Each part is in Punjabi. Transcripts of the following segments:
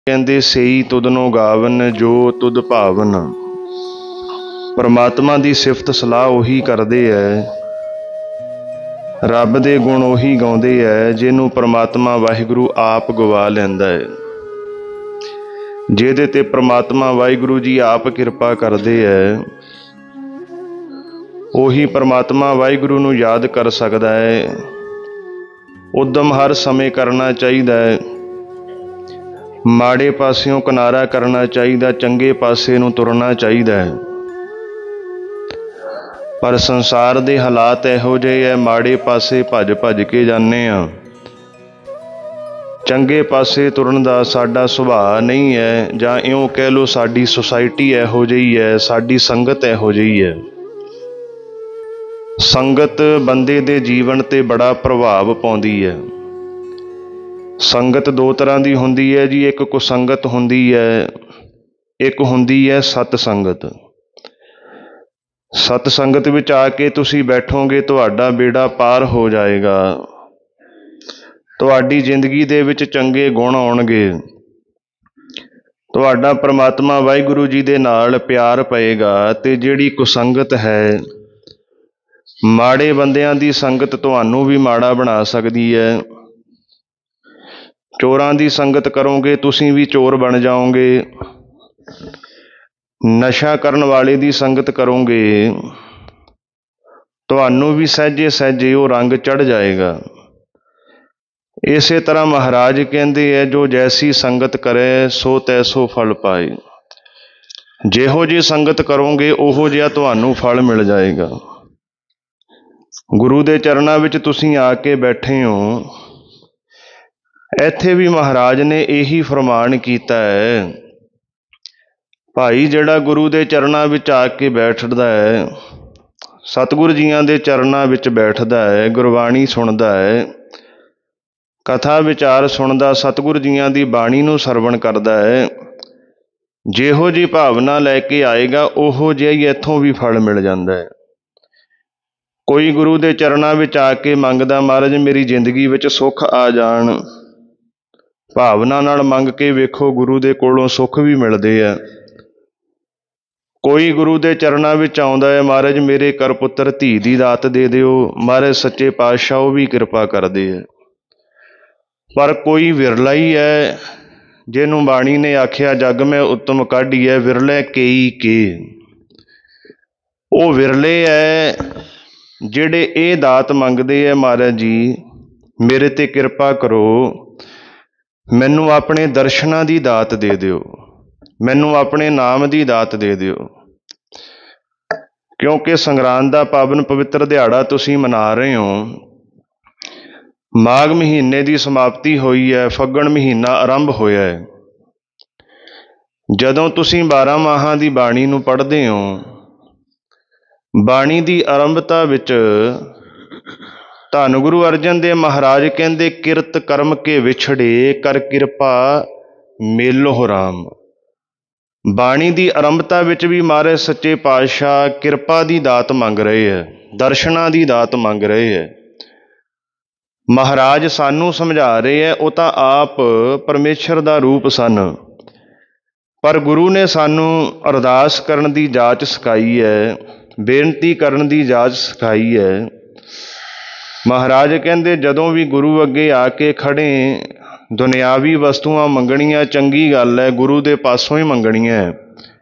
ਕਹਿੰਦੇ ਸਈ ਤੁਧਨੋ ਗਾਵਨ ਜੋ ਤੁਧ ਭਾਵਨ। ਪਰਮਾਤਮਾ ਦੀ ਸਿਫਤ ਸਲਾਹ ਉਹੀ ਕਰਦੇ ਐ, ਰੱਬ ਦੇ ਗੁਣ ਉਹੀ ਗਾਉਂਦੇ ਐ ਜਿਹਨੂੰ ਪਰਮਾਤਮਾ ਵਾਹਿਗੁਰੂ ਆਪ ਗਵਾ ਲੈਂਦਾ ਹੈ, ਜਿਹਦੇ ਤੇ ਪਰਮਾਤਮਾ ਵਾਹਿਗੁਰੂ ਜੀ ਆਪ ਕਿਰਪਾ ਕਰਦੇ ਐ। ਉਹੀ ਪਰਮਾਤਮਾ ਵਾਹਿਗੁਰੂ ਨੂੰ ਯਾਦ ਕਰ ਸਕਦਾ ਹੈ। ਉਦਮ ਹਰ ਸਮੇਂ ਕਰਨਾ ਚਾਹੀਦਾ ਹੈ। ਮਾੜੇ ਪਾਸਿਓਂ ਕਿਨਾਰਾ ਕਰਨਾ ਚਾਹੀਦਾ, ਚੰਗੇ ਪਾਸੇ ਨੂੰ ਤੁਰਨਾ ਚਾਹੀਦਾ ਹੈ। ਪਰ ਸੰਸਾਰ ਦੇ ਹਾਲਾਤ ਇਹੋ ਜਿਹੇ ਹੈ, ਮਾੜੇ ਪਾਸੇ ਭੱਜ ਭੱਜ ਕੇ ਜਾਂਦੇ ਹਾਂ। ਚੰਗੇ ਪਾਸੇ ਤੁਰਨ ਦਾ ਸਾਡਾ ਸੁਭਾਅ ਨਹੀਂ ਹੈ, ਜਾਂ ਇਉਂ ਕਹਿ ਲਓ ਸਾਡੀ ਸੁਸਾਇਟੀ ਇਹੋ ਜਿਹੀ ਹੈ, ਸਾਡੀ ਸੰਗਤ ਇਹੋ ਜਿਹੀ ਹੈ। ਸੰਗਤ ਬੰਦੇ ਦੇ ਜੀਵਨ 'ਤੇ ਬੜਾ ਪ੍ਰਭਾਵ ਪਾਉਂਦੀ ਹੈ। ਸੰਗਤ ਦੋ ਤਰ੍ਹਾਂ ਦੀ ਹੁੰਦੀ ਹੈ ਜੀ, ਇੱਕ ਕੁਸੰਗਤ ਹੁੰਦੀ ਹੈ, ਇੱਕ ਹੁੰਦੀ ਹੈ ਸਤ ਸੰਗਤ। ਸਤ ਸੰਗਤ ਵਿੱਚ ਆ ਕੇ ਤੁਸੀਂ ਬੈਠੋਗੇ, ਤੁਹਾਡਾ ਬੇੜਾ ਪਾਰ ਹੋ ਜਾਏਗਾ। ਤੁਹਾਡੀ ਜ਼ਿੰਦਗੀ ਦੇ ਵਿੱਚ ਚੰਗੇ ਗੁਣ ਆਉਣਗੇ, ਤੁਹਾਡਾ ਪਰਮਾਤਮਾ ਵਾਹਿਗੁਰੂ ਜੀ ਦੇ ਨਾਲ ਪਿਆਰ ਪਏਗਾ। ਅਤੇ ਜਿਹੜੀ ਕੁਸੰਗਤ ਹੈ, ਮਾੜੇ ਬੰਦਿਆਂ ਦੀ ਸੰਗਤ ਤੁਹਾਨੂੰ ਵੀ ਮਾੜਾ ਬਣਾ ਸਕਦੀ ਹੈ। ਚੋਰਾਂ ਦੀ ਸੰਗਤ ਕਰੋਗੇ ਤੁਸੀਂ ਵੀ ਚੋਰ ਬਣ ਜਾਓਗੇ। ਨਸ਼ਾ ਕਰਨ ਵਾਲੇ ਦੀ ਸੰਗਤ ਕਰੋਗੇ, ਤੁਹਾਨੂੰ ਵੀ ਸਹਿਜੇ ਸਹਿਜੇ ਉਹ ਰੰਗ ਚੜ੍ਹ ਜਾਏਗਾ। ਇਸੇ ਤਰ੍ਹਾਂ ਮਹਾਰਾਜ ਕਹਿੰਦੇ ਹੈ, ਜੋ ਜੈਸੀ ਸੰਗਤ ਕਰੇ ਸੋ ਤੈਸੋ ਫਲ ਪਾਏ। ਜਿਹੋ ਜਿਹੀ ਸੰਗਤ ਕਰੋਗੇ ਉਹੋ ਜਿਹਾ ਤੁਹਾਨੂੰ ਫਲ ਮਿਲ ਜਾਏਗਾ। ਗੁਰੂ ਦੇ ਚਰਨਾਂ ਵਿੱਚ ਤੁਸੀਂ ਆ ਕੇ ਬੈਠੇ ਹੋ, ਇੱਥੇ ਵੀ ਮਹਾਰਾਜ ਨੇ ਇਹੀ ਫਰਮਾਨ ਕੀਤਾ ਹੈ, ਭਾਈ ਜਿਹੜਾ ਗੁਰੂ ਦੇ ਚਰਨਾਂ ਵਿੱਚ ਆ ਕੇ ਬੈਠਦਾ ਹੈ, ਸਤਿਗੁਰੂ ਜੀਆਂ ਦੇ ਚਰਨਾਂ ਵਿੱਚ ਬੈਠਦਾ ਹੈ, ਗੁਰਬਾਣੀ ਸੁਣਦਾ ਹੈ, ਕਥਾ ਵਿਚਾਰ ਸੁਣਦਾ, ਸਤਿਗੁਰੂ ਜੀਆਂ ਦੀ ਬਾਣੀ ਨੂੰ ਸਰਵਣ ਕਰਦਾ ਹੈ, ਜਿਹੋ ਜਿਹੀ ਭਾਵਨਾ ਲੈ ਕੇ ਆਏਗਾ ਉਹੋ ਜਿਹਾ ਹੀ ਇੱਥੋਂ ਵੀ ਫਲ ਮਿਲ ਜਾਂਦਾ ਹੈ। ਕੋਈ ਗੁਰੂ ਦੇ ਚਰਨਾਂ ਵਿੱਚ ਆ ਕੇ ਮੰਗਦਾ, ਮਹਾਰਾਜ ਮੇਰੀ ਜ਼ਿੰਦਗੀ ਵਿੱਚ ਸੁੱਖ ਆ ਜਾਣ, ਭਾਵਨਾ ਨਾਲ ਮੰਗ ਕੇ ਵੇਖੋ ਗੁਰੂ ਦੇ ਕੋਲੋਂ ਸੁੱਖ ਵੀ ਮਿਲਦੇ ਆ। ਕੋਈ ਗੁਰੂ ਦੇ ਚਰਨਾਂ ਵਿੱਚ ਆਉਂਦਾ ਹੈ, ਮਹਾਰਾਜ ਮੇਰੇ ਕਰ ਪੁੱਤਰ ਧੀ ਦੀ ਦਾਤ ਦੇ ਦਿਓ, ਮਹਾਰਾਜ ਸੱਚੇ ਪਾਤਸ਼ਾਹ ਉਹ ਵੀ ਕਿਰਪਾ ਕਰਦੇ ਹੈ। ਪਰ ਕੋਈ ਵਿਰਲਾ ਹੀ ਹੈ ਜਿਹਨੂੰ ਬਾਣੀ ਨੇ ਆਖਿਆ, ਜਗ ਮੈਂ ਉੱਤਮ ਕਾਢੀਐ ਵਿਰਲੇ ਕੇਈ ਕੇ। ਉਹ ਵਿਰਲੇ ਹੈ ਜਿਹੜੇ ਇਹ ਦਾਤ ਮੰਗਦੇ ਹੈ, ਮਹਾਰਾਜ ਜੀ ਮੇਰੇ 'ਤੇ ਕਿਰਪਾ ਕਰੋ, ਮੈਨੂੰ ਆਪਣੇ ਦਰਸ਼ਨਾਂ ਦੀ ਦਾਤ ਦੇ ਦਿਓ, ਮੈਨੂੰ ਆਪਣੇ ਨਾਮ ਦੀ ਦਾਤ ਦੇ ਦਿਓ। ਕਿਉਂਕਿ ਸੰਗਰਾਂਦ ਦਾ ਪਾਵਨ ਪਵਿੱਤਰ ਦਿਹਾੜਾ ਤੁਸੀਂ ਮਨਾ ਰਹੇ ਹੋ। ਮਾਘ ਮਹੀਨੇ ਦੀ ਸਮਾਪਤੀ ਹੋਈ ਹੈ, ਫੱਗਣ ਮਹੀਨਾ ਆਰੰਭ ਹੋਇਆ ਹੈ। ਜਦੋਂ ਤੁਸੀਂ 12 ਮਾਹਾਂ ਦੀ ਬਾਣੀ ਨੂੰ ਪੜ੍ਹਦੇ ਹੋ, ਬਾਣੀ ਦੀ ਆਰੰਭਤਾ ਵਿੱਚ ਧੰਨ ਗੁਰੂ ਅਰਜਨ ਦੇਵ ਮਹਾਰਾਜ ਕਹਿੰਦੇ, ਕਿਰਤ ਕਰਮ ਕੇ ਵਿਛੜੇ ਕਰ ਕਿਰਪਾ ਮੇਲੋ ਰਾਮ। ਬਾਣੀ ਦੀ ਆਰੰਭਤਾ ਵਿੱਚ ਵੀ ਮਹਾਰਾਜ ਸੱਚੇ ਪਾਤਸ਼ਾਹ ਕਿਰਪਾ ਦੀ ਦਾਤ ਮੰਗ ਰਹੇ ਹੈ, ਦਰਸ਼ਨਾਂ ਦੀ ਦਾਤ ਮੰਗ ਰਹੇ ਹੈ। ਮਹਾਰਾਜ ਸਾਨੂੰ ਸਮਝਾ ਰਹੇ ਹੈ, ਉਹ ਤਾਂ ਆਪ ਪਰਮੇਸ਼ਰ ਦਾ ਰੂਪ ਸਨ, ਪਰ ਗੁਰੂ ਨੇ ਸਾਨੂੰ ਅਰਦਾਸ ਕਰਨ ਦੀ ਜਾਚ ਸਿਖਾਈ ਹੈ, ਬੇਨਤੀ ਕਰਨ ਦੀ ਜਾਚ ਸਿਖਾਈ ਹੈ। ਮਹਾਰਾਜ ਕਹਿੰਦੇ, ਜਦੋਂ ਵੀ ਗੁਰੂ ਅੱਗੇ ਆ ਕੇ ਖੜੇ, ਦੁਨਿਆਵੀ ਵਸਤੂਆਂ ਮੰਗਣੀਆਂ ਚੰਗੀ ਗੱਲ ਹੈ, ਗੁਰੂ ਦੇ ਪਾਸੋਂ ਹੀ ਮੰਗਣੀਆਂ,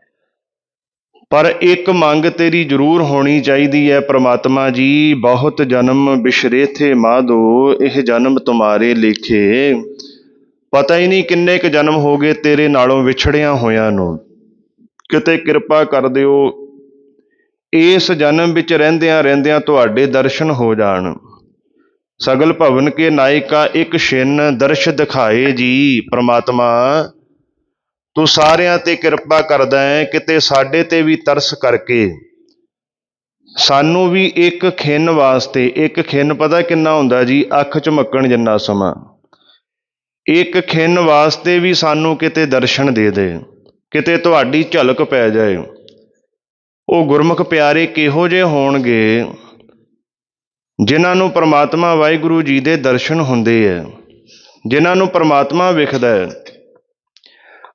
ਪਰ ਇੱਕ ਮੰਗ ਤੇਰੀ ਜ਼ਰੂਰ ਹੋਣੀ ਚਾਹੀਦੀ ਹੈ, ਪ੍ਰਮਾਤਮਾ ਜੀ ਬਹੁਤ ਜਨਮ ਬਿਸ਼ਰੇ ਥੇ ਮਾਧੋ, ਇਹ ਜਨਮ ਤੁਮਾਰੇ ਲੇਖੇ। ਪਤਾ ਹੀ ਨਹੀਂ ਕਿੰਨੇ ਕੁ ਜਨਮ ਹੋ ਗਏ ਤੇਰੇ ਨਾਲੋਂ ਵਿਛੜਿਆਂ ਹੋਇਆਂ ਨੂੰ, ਕਿਤੇ ਕਿਰਪਾ ਕਰ ਦਿਓ ਇਸ ਜਨਮ ਵਿੱਚ ਰਹਿੰਦਿਆਂ ਰਹਿੰਦਿਆਂ ਤੁਹਾਡੇ ਦਰਸ਼ਨ ਹੋ ਜਾਣ। ਸਗਲ ਭਵਨ ਕੇ ਨਾਇਕਾ ਇੱਕ ਛਿਨ ਦਰਸ਼ ਦਿਖਾਏ ਜੀ। ਪ੍ਰਮਾਤਮਾ ਤੂੰ ਸਾਰਿਆਂ 'ਤੇ ਕਿਰਪਾ ਕਰਦਾ ਹੈ, ਕਿਤੇ ਸਾਡੇ 'ਤੇ ਵੀ ਤਰਸ ਕਰਕੇ ਸਾਨੂੰ ਵੀ ਇੱਕ ਖਿੰਨ ਵਾਸਤੇ, ਇੱਕ ਖਿੰਨ ਪਤਾ ਕਿੰਨਾ ਹੁੰਦਾ ਜੀ, ਅੱਖ ਝਮੱਕਣ ਜਿੰਨਾ ਸਮਾਂ, ਇੱਕ ਖਿੰਨ ਵਾਸਤੇ ਵੀ ਸਾਨੂੰ ਕਿਤੇ ਦਰਸ਼ਨ ਦੇ ਦੇ, ਕਿਤੇ ਤੁਹਾਡੀ ਝਲਕ ਪੈ ਜਾਏ। ਉਹ ਗੁਰਮੁਖ ਪਿਆਰੇ ਕਿਹੋ ਜਿਹੇ ਹੋਣਗੇ ਜਿਨ੍ਹਾਂ ਨੂੰ ਪਰਮਾਤਮਾ ਵਾਹਿਗੁਰੂ ਜੀ ਦੇ ਦਰਸ਼ਨ ਹੁੰਦੇ ਹੈ, ਜਿਨ੍ਹਾਂ ਨੂੰ ਪਰਮਾਤਮਾ ਵਿਖਦਾ ਹੈ।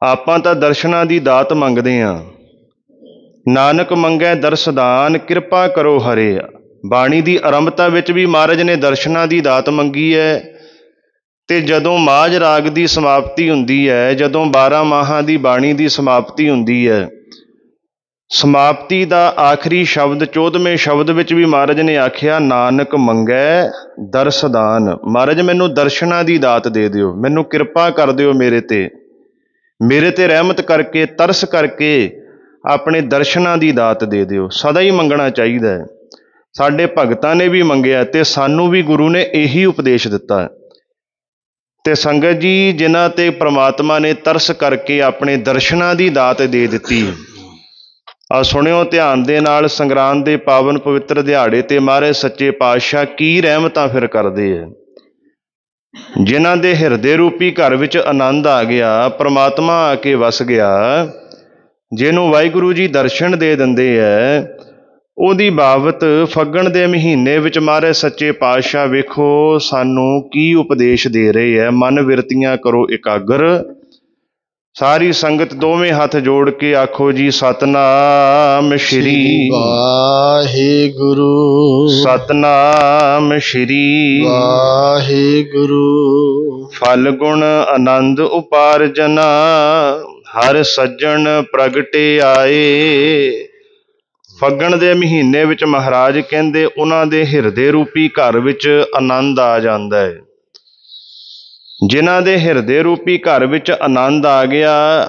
ਆਪਾਂ ਤਾਂ ਦਰਸ਼ਨਾਂ ਦੀ ਦਾਤ ਮੰਗਦੇ ਹਾਂ। ਨਾਨਕ ਮੰਗੈ ਦਰਸਦਾਨ, ਕਿਰਪਾ ਕਰੋ ਹਰੇ। ਬਾਣੀ ਦੀ ਆਰੰਭਤਾ ਵਿੱਚ ਵੀ ਮਹਾਰਾਜ ਨੇ ਦਰਸ਼ਨਾਂ ਦੀ ਦਾਤ ਮੰਗੀ ਹੈ, ਅਤੇ ਜਦੋਂ ਮਾਝ ਰਾਗ ਦੀ ਸਮਾਪਤੀ ਹੁੰਦੀ ਹੈ, ਜਦੋਂ 12 ਮਾਹਾਂ ਦੀ ਬਾਣੀ ਦੀ ਸਮਾਪਤੀ ਹੁੰਦੀ ਹੈ, ਸਮਾਪਤੀ ਦਾ ਆਖਰੀ ਸ਼ਬਦ 14ਵੇਂ ਸ਼ਬਦ ਵਿੱਚ ਵੀ ਮਹਾਰਾਜ ਨੇ ਆਖਿਆ, ਨਾਨਕ ਮੰਗੈ ਦਰਸਦਾਨ। ਮਹਾਰਾਜ ਮੈਨੂੰ ਦਰਸ਼ਨਾਂ ਦੀ ਦਾਤ ਦੇ ਦਿਓ, ਮੈਨੂੰ ਕਿਰਪਾ ਕਰ ਦਿਓ ਮੇਰੇ ਤੇ ਰਹਿਮਤ ਕਰਕੇ, ਤਰਸ ਕਰਕੇ ਆਪਣੇ ਦਰਸ਼ਨਾਂ ਦੀ ਦਾਤ ਦੇ ਦਿਓ। ਸਦਾ ਹੀ ਮੰਗਣਾ ਚਾਹੀਦਾ ਹੈ। ਸਾਡੇ ਭਗਤਾਂ ਨੇ ਵੀ ਮੰਗਿਆ ਅਤੇ ਸਾਨੂੰ ਵੀ ਗੁਰੂ ਨੇ ਇਹੀ ਉਪਦੇਸ਼ ਦਿੱਤਾ। ਅਤੇ ਸੰਗਤ ਜੀ, ਜਿਨ੍ਹਾਂ 'ਤੇ ਪ੍ਰਮਾਤਮਾ ਨੇ ਤਰਸ ਕਰਕੇ ਆਪਣੇ ਦਰਸ਼ਨਾਂ ਦੀ ਦਾਤ ਦੇ ਦਿੱਤੀ, ਆ ਸੁਣਿਓ ਧਿਆਨ ਦੇ ਨਾਲ, ਸੰਗਰਾਂਦ ਦੇ ਪਾਵਨ ਪਵਿੱਤਰ ਦਿਹਾੜੇ 'ਤੇ ਮਹਾਰਾਜ ਸੱਚੇ ਪਾਤਸ਼ਾਹ ਕੀ ਰਹਿਮਤਾਂ ਫਿਰ ਕਰਦੇ ਹੈ। ਜਿਨ੍ਹਾਂ ਦੇ ਹਿਰਦੇ ਰੂਪੀ ਘਰ ਵਿੱਚ ਆਨੰਦ ਆ ਗਿਆ, ਪ੍ਰਮਾਤਮਾ ਆ ਕੇ ਵਸ ਗਿਆ, ਜਿਹਨੂੰ ਵਾਹਿਗੁਰੂ ਜੀ ਦਰਸ਼ਨ ਦੇ ਦਿੰਦੇ ਹੈ, ਉਹਦੀ ਬਾਬਤ ਫੱਗਣ ਦੇ ਮਹੀਨੇ ਵਿੱਚ ਮਹਾਰਾਜ ਸੱਚੇ ਪਾਤਸ਼ਾਹ ਵੇਖੋ ਸਾਨੂੰ ਕੀ ਉਪਦੇਸ਼ ਦੇ ਰਹੇ ਹੈ। ਮਨ ਬਿਰਤੀਆਂ ਕਰੋ ਇਕਾਗਰ। ਸਾਰੀ ਸੰਗਤ ਦੋਵੇਂ ਹੱਥ ਜੋੜ ਕੇ ਆਖੋ ਜੀ, ਸਤਨਾਮ ਸ਼੍ਰੀ ਵਾਹਿਗੁਰੂ, ਸਤਨਾਮ ਸ਼੍ਰੀ ਵਾਹਿਗੁਰੂ। ਫਲ ਗੁਣ ਆਨੰਦ ਉਪਾਰਜਨਾ, ਹਰ ਸੱਜਣ ਪ੍ਰਗਟੇ ਆਏ। ਫੱਗਣ ਦੇ ਮਹੀਨੇ ਵਿੱਚ ਮਹਾਰਾਜ ਕਹਿੰਦੇ ਉਹਨਾਂ ਦੇ ਹਿਰਦੇ ਰੂਪੀ ਘਰ ਵਿੱਚ ਆਨੰਦ ਆ ਜਾਂਦਾ ਹੈ। ਜਿਨ੍ਹਾਂ ਦੇ ਹਿਰਦੇ ਰੂਪੀ ਘਰ ਵਿੱਚ ਆਨੰਦ ਆ ਗਿਆ,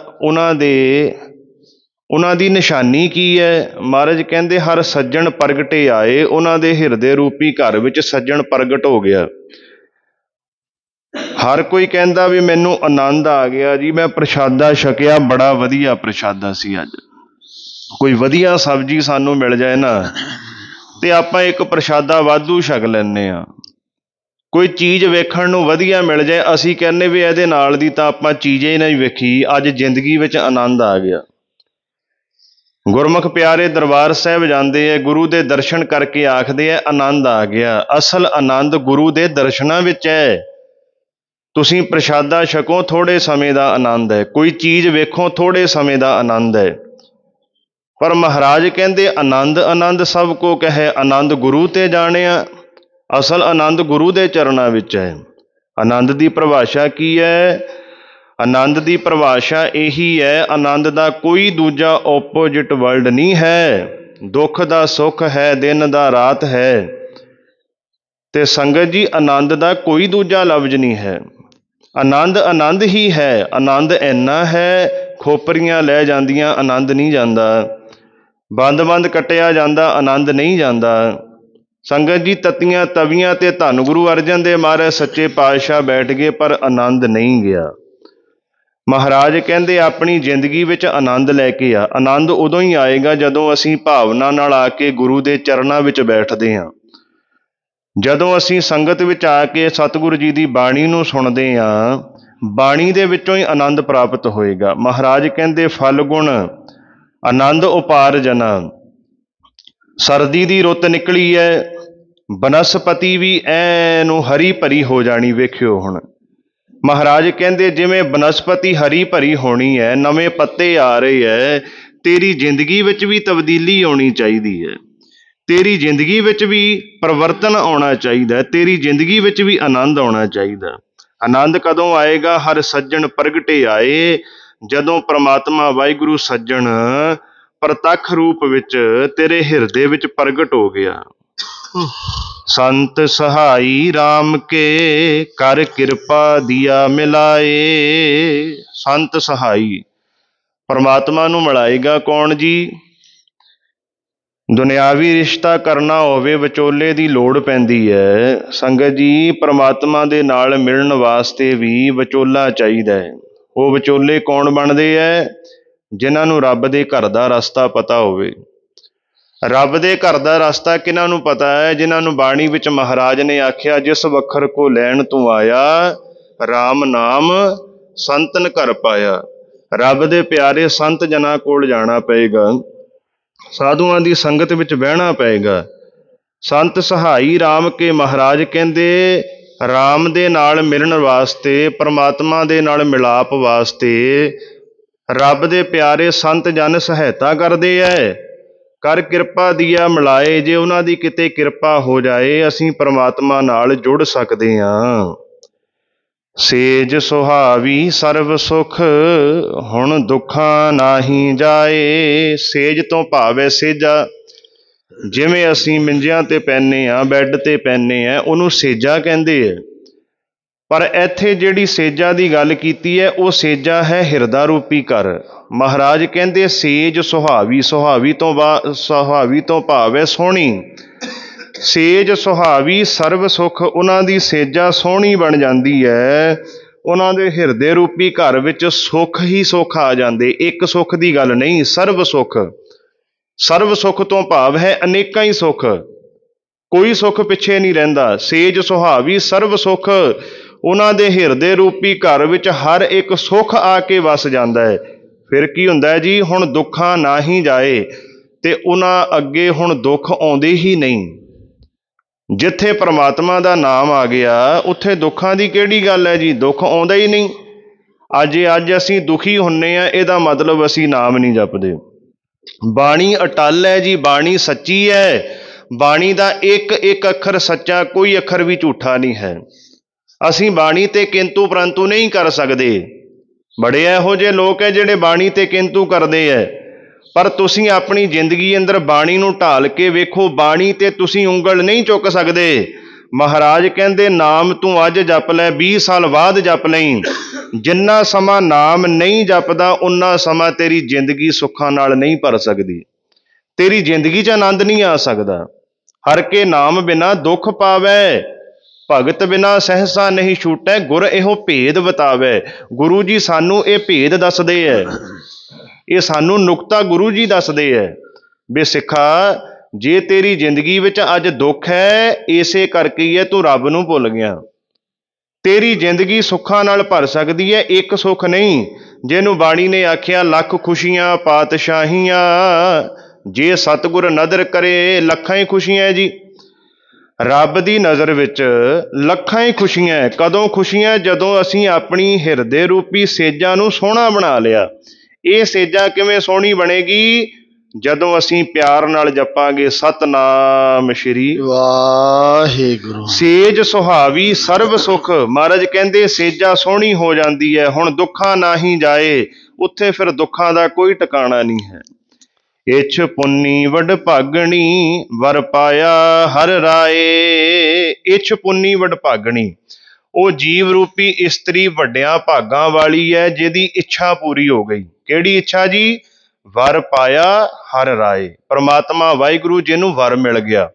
ਉਹਨਾਂ ਦੀ ਨਿਸ਼ਾਨੀ ਕੀ ਹੈ? ਮਹਾਰਾਜ ਕਹਿੰਦੇ ਹਰ ਸੱਜਣ ਪ੍ਰਗਟੇ ਆਏ। ਉਹਨਾਂ ਦੇ ਹਿਰਦੇ ਰੂਪੀ ਘਰ ਵਿੱਚ ਸੱਜਣ ਪ੍ਰਗਟ ਹੋ ਗਿਆ। ਹਰ ਕੋਈ ਕਹਿੰਦਾ ਵੀ ਮੈਨੂੰ ਆਨੰਦ ਆ ਗਿਆ ਜੀ, ਮੈਂ ਪ੍ਰਸ਼ਾਦਾ ਛਕਿਆ, ਬੜਾ ਵਧੀਆ ਪ੍ਰਸ਼ਾਦਾ ਸੀ ਅੱਜ। ਕੋਈ ਵਧੀਆ ਸਬਜ਼ੀ ਸਾਨੂੰ ਮਿਲ ਜਾਏ ਨਾ, ਤੇ ਆਪਾਂ ਇੱਕ ਪ੍ਰਸ਼ਾਦਾ ਵਾਧੂ ਛਕ ਲੈਂਦੇ ਹਾਂ। ਕੋਈ ਚੀਜ਼ ਵੇਖਣ ਨੂੰ ਵਧੀਆ ਮਿਲ ਜਾਏ, ਅਸੀਂ ਕਹਿੰਦੇ ਵੀ ਇਹਦੇ ਨਾਲ ਦੀ ਤਾਂ ਆਪਾਂ ਚੀਜ਼ ਹੀ ਨਹੀਂ ਵੇਖੀ, ਅੱਜ ਜ਼ਿੰਦਗੀ ਵਿੱਚ ਆਨੰਦ ਆ ਗਿਆ। ਗੁਰਮੁਖ ਪਿਆਰੇ ਦਰਬਾਰ ਸਾਹਿਬ ਜਾਂਦੇ ਹੈ, ਗੁਰੂ ਦੇ ਦਰਸ਼ਨ ਕਰਕੇ ਆਖਦੇ ਹੈ ਆਨੰਦ ਆ ਗਿਆ। ਅਸਲ ਆਨੰਦ ਗੁਰੂ ਦੇ ਦਰਸ਼ਨਾਂ ਵਿੱਚ ਹੈ। ਤੁਸੀਂ ਪ੍ਰਸ਼ਾਦਾ ਛਕੋ, ਥੋੜ੍ਹੇ ਸਮੇਂ ਦਾ ਆਨੰਦ ਹੈ। ਕੋਈ ਚੀਜ਼ ਵੇਖੋ, ਥੋੜ੍ਹੇ ਸਮੇਂ ਦਾ ਆਨੰਦ ਹੈ। ਪਰ ਮਹਾਰਾਜ ਕਹਿੰਦੇ ਆਨੰਦ ਆਨੰਦ ਸਭ ਕੋ ਕਹੈ, ਆਨੰਦ ਗੁਰੂ ਤੇ ਜਾਣਿਆ। ਅਸਲ ਆਨੰਦ ਗੁਰੂ ਦੇ ਚਰਨਾਂ ਵਿੱਚ ਹੈ। ਆਨੰਦ ਦੀ ਪਰਿਭਾਸ਼ਾ ਕੀ ਹੈ? ਆਨੰਦ ਦੀ ਪਰਿਭਾਸ਼ਾ ਇਹੀ ਹੈ, ਆਨੰਦ ਦਾ ਕੋਈ ਦੂਜਾ ਓਪੋਜਿਟ ਵਰਲਡ ਨਹੀਂ ਹੈ। ਦੁੱਖ ਦਾ ਸੁੱਖ ਹੈ, ਦਿਨ ਦਾ ਰਾਤ ਹੈ। ਤੇ ਸੰਗਤ ਜੀ, ਆਨੰਦ ਦਾ ਕੋਈ ਦੂਜਾ ਲਫ਼ਜ਼ ਨਹੀਂ ਹੈ। ਆਨੰਦ ਆਨੰਦ ਹੀ ਹੈ। ਆਨੰਦ ਇੰਨਾ ਹੈ, ਖੋਪਰੀਆਂ ਲੈ ਜਾਂਦੀਆਂ ਆਨੰਦ ਨਹੀਂ ਜਾਂਦਾ, ਬੰਦ ਬੰਦ ਕੱਟਿਆ ਜਾਂਦਾ ਆਨੰਦ ਨਹੀਂ ਜਾਂਦਾ। ਸੰਗਤ ਜੀ, ਤਤੀਆਂ ਤਵੀਆਂ ਤੇ ਧੰਨ ਗੁਰੂ ਅਰਜਨ ਦੇਵ ਮਹਾਰਾਜ ਸੱਚੇ ਪਾਤਸ਼ਾਹ ਬੈਠ ਗਏ, ਪਰ ਆਨੰਦ ਨਹੀਂ ਗਿਆ। ਮਹਾਰਾਜ ਕਹਿੰਦੇ ਆਪਣੀ ਜ਼ਿੰਦਗੀ ਵਿੱਚ ਆਨੰਦ ਲੈ ਕੇ ਆ। ਆਨੰਦ ਉਦੋਂ ਹੀ ਆਏਗਾ ਜਦੋਂ ਅਸੀਂ ਭਾਵਨਾ ਨਾਲ ਆ ਕੇ ਗੁਰੂ ਦੇ ਚਰਨਾਂ ਵਿੱਚ ਬੈਠਦੇ ਹਾਂ। ਜਦੋਂ ਅਸੀਂ ਸੰਗਤ ਵਿੱਚ ਆ ਕੇ ਸਤਿਗੁਰੂ ਜੀ ਦੀ ਬਾਣੀ ਨੂੰ ਸੁਣਦੇ ਹਾਂ, ਬਾਣੀ ਦੇ ਵਿੱਚੋਂ ਹੀ ਆਨੰਦ ਪ੍ਰਾਪਤ ਹੋਏਗਾ। ਮਹਾਰਾਜ ਕਹਿੰਦੇ ਫਲ ਗੁਣ ਆਨੰਦ ਉਪਾਰਜਨਾ। ਸਰਦੀ ਦੀ ਰੁੱਤ ਨਿਕਲੀ ਹੈ, ਬਨਸਪਤੀ ਵੀ ਐਨੂੰ ਹਰੀ ਭਰੀ ਹੋ ਜਾਣੀ। ਵੇਖਿਓ ਹੁਣ ਮਹਾਰਾਜ ਕਹਿੰਦੇ ਜਿਵੇਂ ਬਨਸਪਤੀ ਹਰੀ ਭਰੀ ਹੋਣੀ ਹੈ, ਨਵੇਂ ਪੱਤੇ ਆ ਰਹੇ ਹੈ, ਤੇਰੀ ਜ਼ਿੰਦਗੀ ਵਿੱਚ ਵੀ ਤਬਦੀਲੀ ਆਉਣੀ ਚਾਹੀਦੀ ਹੈ। ਤੇਰੀ ਜ਼ਿੰਦਗੀ ਵਿੱਚ ਵੀ ਪਰਿਵਰਤਨ ਆਉਣਾ ਚਾਹੀਦਾ। ਤੇਰੀ ਜ਼ਿੰਦਗੀ ਵਿੱਚ ਵੀ ਆਨੰਦ ਆਉਣਾ ਚਾਹੀਦਾ। ਆਨੰਦ ਕਦੋਂ ਆਏਗਾ? ਹਰ ਸੱਜਣ ਪ੍ਰਗਟੇ ਆਏ। ਜਦੋਂ ਪ੍ਰਮਾਤਮਾ ਵਾਹਿਗੁਰੂ ਸੱਜਣ ਪ੍ਰਤੱਖ ਰੂਪ ਵਿੱਚ ਤੇਰੇ ਹਿਰਦੇ ਵਿੱਚ ਪ੍ਰਗਟ ਹੋ ਗਿਆ। ਸੰਤ ਸਹਾਈ ਰਾਮ ਕੇ ਕਰ ਕਿਰਪਾ ਦੀਆ ਮਿਲਾਏ। ਸੰਤ ਸਹਾਈ ਪਰਮਾਤਮਾ ਨੂੰ ਮਿਲਾਏਗਾ ਕੌਣ ਜੀ? ਦੁਨਿਆਵੀ ਰਿਸ਼ਤਾ ਕਰਨਾ ਹੋਵੇ, ਵਿਚੋਲੇ ਦੀ ਲੋੜ ਪੈਂਦੀ ਹੈ। ਸੰਗਤ ਜੀ, ਪਰਮਾਤਮਾ ਦੇ ਨਾਲ ਮਿਲਣ ਵਾਸਤੇ ਵੀ ਵਿਚੋਲਾ ਚਾਹੀਦਾ ਹੈ। ਉਹ ਵਿਚੋਲੇ ਕੌਣ ਬਣਦੇ ਹੈ? ਜਿਨ੍ਹਾਂ ਨੂੰ ਰੱਬ ਦੇ ਘਰ ਦਾ ਰਸਤਾ ਪਤਾ ਹੋਵੇ। ਰੱਬ ਦੇ ਘਰ ਦਾ ਰਸਤਾ ਕਿਹਨਾਂ ਨੂੰ ਪਤਾ ਹੈ? ਜਿਨ੍ਹਾਂ ਨੂੰ ਬਾਣੀ ਵਿੱਚ ਮਹਾਰਾਜ ਨੇ ਆਖਿਆ, ਜਿਸ ਵਖਰ ਕੋ ਲੈਣ ਤੂੰ ਆਇਆ, ਰਾਮ ਨਾਮ ਸੰਤਨ ਘਰ ਪਾਇਆ। ਰੱਬ ਦੇ ਪਿਆਰੇ ਸੰਤ ਜਨਾਂ ਕੋਲ ਜਾਣਾ ਪਏਗਾ, ਸਾਧੂਆਂ ਦੀ ਸੰਗਤ ਵਿੱਚ ਬਹਿਣਾ ਪਏਗਾ। ਸੰਤ ਸਹਾਈ ਰਾਮ ਕੇ ਮਹਾਰਾਜ ਕਹਿੰਦੇ ਰਾਮ ਦੇ ਨਾਲ ਮਿਲਣ ਵਾਸਤੇ, ਪਰਮਾਤਮਾ ਦੇ ਨਾਲ ਮਿਲਾਪ ਵਾਸਤੇ ਰੱਬ ਦੇ ਪਿਆਰੇ ਸੰਤ ਜਨ ਸਹਾਇਤਾ ਕਰਦੇ ਐ। ਕਰ ਕਿਰਪਾ ਦੀਆ ਮਿਲਾਏ, ਜੇ ਉਹਨਾਂ ਦੀ ਕਿਤੇ ਕਿਰਪਾ ਹੋ ਜਾਏ ਅਸੀਂ ਪ੍ਰਮਾਤਮਾ ਨਾਲ ਜੁੜ ਸਕਦੇ ਹਾਂ। ਸੇਜ ਸੁਹਾਵੀ ਸਰਬ ਸੁਖ, ਹੁਣ ਦੁੱਖਾਂ ਨਾਹੀਂ ਜਾਏ। ਸੇਜ ਤੋਂ ਭਾਵ ਹੈ ਸੇਜਾ। ਜਿਵੇਂ ਅਸੀਂ ਮੰਜਿਆਂ ਤੇ ਪੈਂਦੇ ਹਾਂ, ਬੈੱਡ ਤੇ ਪੈਂਦੇ ਹਾਂ, ਉਹਨੂੰ ਸੇਜਾ ਕਹਿੰਦੇ ਹੈ। ਪਰ ਇੱਥੇ ਜਿਹੜੀ ਸੇਜਾ ਦੀ ਗੱਲ ਕੀਤੀ ਹੈ ਉਹ ਸੇਜਾ ਹੈ ਹਿਰਦਾ ਰੂਪੀ ਘਰ। ਮਹਾਰਾਜ ਕਹਿੰਦੇ ਸੇਜ ਸੁਹਾਵੀ, ਸੁਹਾਵੀ ਤੋਂ ਭਾਵ ਹੈ ਸੋਹਣੀ। ਸੇਜ ਸੁਹਾਵੀ ਸਰਬ ਸੁਖ, ਉਹਨਾਂ ਦੀ ਸੇਜਾ ਸੋਹਣੀ ਬਣ ਜਾਂਦੀ ਹੈ। ਉਹਨਾਂ ਦੇ ਹਿਰਦੇ ਰੂਪੀ ਘਰ ਵਿੱਚ ਸੁੱਖ ਹੀ ਸੁੱਖ ਆ ਜਾਂਦੇ। ਇੱਕ ਸੁੱਖ ਦੀ ਗੱਲ ਨਹੀਂ, ਸਰਬ ਸੁੱਖ। ਸਰਬ ਸੁੱਖ ਤੋਂ ਭਾਵ ਹੈ ਅਨੇਕਾਂ ਹੀ ਸੁੱਖ, ਕੋਈ ਸੁੱਖ ਪਿੱਛੇ ਨਹੀਂ ਰਹਿੰਦਾ। ਸੇਜ ਸੁਹਾਵੀ ਸਰਬ ਸੁੱਖ, ਉਹਨਾਂ ਦੇ ਹਿਰਦੇ ਰੂਪੀ ਘਰ ਵਿੱਚ ਹਰ ਇੱਕ ਸੁੱਖ ਆ ਕੇ ਵਸ ਜਾਂਦਾ ਹੈ। ਫਿਰ ਕੀ ਹੁੰਦਾ ਹੈ ਜੀ? ਹੁਣ ਦੁੱਖਾਂ ਨਾ ਹੀ ਜਾਏ, ਤੇ ਉਹਨਾਂ ਅੱਗੇ ਹੁਣ ਦੁੱਖ ਆਉਂਦੇ ਹੀ ਨਹੀਂ। ਜਿੱਥੇ ਪ੍ਰਮਾਤਮਾ ਦਾ ਨਾਮ ਆ ਗਿਆ ਉੱਥੇ ਦੁੱਖਾਂ ਦੀ ਕਿਹੜੀ ਗੱਲ ਹੈ ਜੀ? ਦੁੱਖ ਆਉਂਦਾ ਹੀ ਨਹੀਂ। ਅੱਜ ਅਸੀਂ ਦੁਖੀ ਹੁੰਦੇ ਹਾਂ, ਇਹਦਾ ਮਤਲਬ ਅਸੀਂ ਨਾਮ ਨਹੀਂ ਜਪਦੇ। ਬਾਣੀ ਅਟੱਲ ਹੈ ਜੀ, ਬਾਣੀ ਸੱਚੀ ਹੈ। ਬਾਣੀ ਦਾ ਇੱਕ ਇੱਕ ਅੱਖਰ ਸੱਚਾ, ਕੋਈ ਅੱਖਰ ਵੀ ਝੂਠਾ ਨਹੀਂ ਹੈ। ਅਸੀਂ ਬਾਣੀ ਤੇ ਕਿੰਤੂ ਪਰੰਤੂ ਨਹੀਂ ਕਰ ਸਕਦੇ। ਬੜੇ ਇਹੋ ਜਿਹੇ ਲੋਕ ਹੈ ਜਿਹੜੇ ਬਾਣੀ ਤੇ ਕਿੰਤੂ ਕਰਦੇ ਹੈ, ਪਰ ਤੁਸੀਂ ਆਪਣੀ ਜ਼ਿੰਦਗੀ ਅੰਦਰ ਬਾਣੀ ਨੂੰ ਢਾਲ ਕੇ ਵੇਖੋ, ਬਾਣੀ ਤੇ ਤੁਸੀਂ ਉਂਗਲ ਨਹੀਂ ਚੁੱਕ ਸਕਦੇ। ਮਹਾਰਾਜ ਕਹਿੰਦੇ ਨਾਮ ਤੂੰ ਅੱਜ ਜਪ ਲੈ, 20 ਸਾਲ ਬਾਅਦ ਜਪ ਲਈ। ਜਿੰਨਾ ਸਮਾਂ ਨਾਮ ਨਹੀਂ ਜਪਦਾ ਉਨਾ ਸਮਾਂ ਤੇਰੀ ਜ਼ਿੰਦਗੀ ਸੁੱਖਾਂ ਨਾਲ ਨਹੀਂ ਭਰ ਸਕਦੀ, ਤੇਰੀ ਜ਼ਿੰਦਗੀ 'ਚ ਆਨੰਦ ਨਹੀਂ ਆ ਸਕਦਾ। ਹਰ ਕੇ ਨਾਮ ਬਿਨਾ ਦੁੱਖ ਪਾਵੈ, ਭਗਤ ਬਿਨਾ ਸਹਿਸਾ ਨਹੀਂ ਛੂਟੈ, ਗੁਰ ਇਹੋ ਭੇਦ ਬਤਾਵੈ। ਗੁਰੂ ਜੀ ਸਾਨੂੰ ਇਹ ਭੇਦ ਦੱਸਦੇ ਹੈ, ਇਹ ਸਾਨੂੰ ਨੁਕਤਾ ਗੁਰੂ ਜੀ ਦੱਸਦੇ ਹੈ ਵੀ ਸਿੱਖਾ, ਜੇ ਤੇਰੀ ਜ਼ਿੰਦਗੀ ਵਿੱਚ ਅੱਜ ਦੁੱਖ ਹੈ ਇਸੇ ਕਰਕੇ ਹੀ ਹੈ ਤੂੰ ਰੱਬ ਨੂੰ ਭੁੱਲ ਗਿਆ। ਤੇਰੀ ਜ਼ਿੰਦਗੀ ਸੁੱਖਾਂ ਨਾਲ ਭਰ ਸਕਦੀ ਹੈ, ਇੱਕ ਸੁੱਖ ਨਹੀਂ। ਜਿਹਨੂੰ ਬਾਣੀ ਨੇ ਆਖਿਆ ਲੱਖ ਖੁਸ਼ੀਆਂ ਪਾਤਸ਼ਾਹੀਆਂ, ਜੇ ਸਤਿਗੁਰ ਨਦਰ ਕਰੇ ਲੱਖਾਂ ਹੀ ਖੁਸ਼ੀਆਂ ਜੀ। ਰੱਬ ਦੀ ਨਜ਼ਰ ਵਿੱਚ ਲੱਖਾਂ ਹੀ ਖੁਸ਼ੀਆਂ ਹੈ। ਕਦੋਂ ਖੁਸ਼ੀਆਂ? ਜਦੋਂ ਅਸੀਂ ਆਪਣੀ ਹਿਰਦੇ ਰੂਪੀ ਸੇਜਾ ਨੂੰ ਸੋਹਣਾ ਬਣਾ ਲਿਆ। ਇਹ ਸੇਜਾ ਕਿਵੇਂ ਸੋਹਣੀ ਬਣੇਗੀ? ਜਦੋਂ ਅਸੀਂ ਪਿਆਰ ਨਾਲ ਜਪਾਂਗੇ ਸਤਨਾਮ ਸ਼੍ਰੀ ਵਾਹਿਗੁਰੂ। ਸੇਜ ਸੁਹਾਵੀ ਸਰਬ ਸੁਖ, ਮਹਾਰਾਜ ਕਹਿੰਦੇ ਸੇਜਾ ਸੋਹਣੀ ਹੋ ਜਾਂਦੀ ਹੈ। ਹੁਣ ਦੁੱਖਾਂ ਨਾ ਹੀ ਜਾਏ, ਉੱਥੇ ਫਿਰ ਦੁੱਖਾਂ ਦਾ ਕੋਈ ਟਿਕਾਣਾ ਨਹੀਂ ਹੈ। ਇਛ ਪੁੰਨੀ ਵਡ ਭਾਗਣੀ, ਵਰ ਪਾਇਆ ਹਰ ਰਾਏ। ਇਛ ਪੁੰਨੀ ਵਡ ਭਾਗਣੀ, ਉਹ ਜੀਵ ਰੂਪੀ ਇਸਤਰੀ ਵੱਡਿਆਂ ਭਾਗਾਂ ਵਾਲੀ ਹੈ ਜਿਹਦੀ ਇੱਛਾ ਪੂਰੀ ਹੋ ਗਈ। ਕਿਹੜੀ ਇੱਛਾ ਜੀ? ਵਰ ਪਾਇਆ ਹਰ ਰਾਏ, ਪਰਮਾਤਮਾ ਵਾਹਿਗੁਰੂ ਜਿਹਨੂੰ ਵਰ ਮਿਲ ਗਿਆ।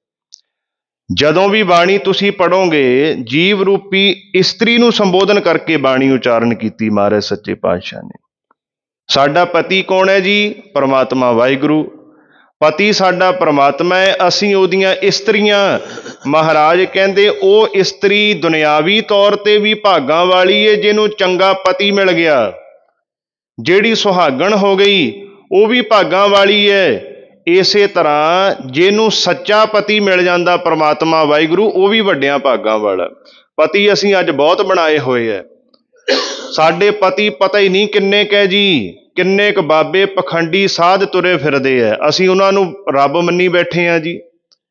ਜਦੋਂ ਵੀ ਬਾਣੀ ਤੁਸੀਂ ਪੜ੍ਹੋਗੇ, ਜੀਵ ਰੂਪੀ ਇਸਤਰੀ ਨੂੰ ਸੰਬੋਧਨ ਕਰਕੇ ਬਾਣੀ ਉਚਾਰਨ ਕੀਤੀ ਮਹਾਰਾਜ ਸੱਚੇ ਪਾਤਸ਼ਾਹ ਨੇ। ਸਾਡਾ ਪਤੀ ਕੌਣ ਹੈ ਜੀ? ਪਰਮਾਤਮਾ ਵਾਹਿਗੁਰੂ। ਪਤੀ ਸਾਡਾ ਪਰਮਾਤਮਾ ਹੈ, ਅਸੀਂ ਉਹਦੀਆਂ ਇਸਤਰੀਆਂ। ਮਹਾਰਾਜ ਕਹਿੰਦੇ ਉਹ ਇਸਤਰੀ ਦੁਨਿਆਵੀ ਤੌਰ ਤੇ ਵੀ ਭਾਗਾਂ ਵਾਲੀ ਹੈ ਜਿਹਨੂੰ ਚੰਗਾ ਪਤੀ ਮਿਲ ਗਿਆ। ਜਿਹੜੀ ਸੁਹਾਗਣ ਹੋ ਗਈ ਉਹ ਵੀ ਭਾਗਾਂ ਵਾਲੀ ਹੈ। ਇਸੇ ਤਰ੍ਹਾਂ ਜਿਹਨੂੰ ਸੱਚਾ ਪਤੀ ਮਿਲ ਜਾਂਦਾ ਪਰਮਾਤਮਾ ਵਾਹਿਗੁਰੂ, ਉਹ ਵੀ ਵੱਡਿਆਂ ਭਾਗਾਂ ਵਾਲਾ। ਪਤੀ ਅਸੀਂ ਅੱਜ ਬਹੁਤ ਬਣਾਏ ਹੋਏ ਹੈ। ਸਾਡੇ ਪਤੀ ਪਤਾ ਹੀ ਨਹੀਂ ਕਿੰਨੇ ਕੁ ਹੈ ਜੀ। ਕਿੰਨੇ ਕੁ ਬਾਬੇ ਪਖੰਡੀ ਸਾਧ ਤੁਰੇ ਫਿਰਦੇ ਹੈ, ਅਸੀਂ ਉਹਨਾਂ ਨੂੰ ਰੱਬ ਮੰਨੀ ਬੈਠੇ ਹਾਂ ਜੀ।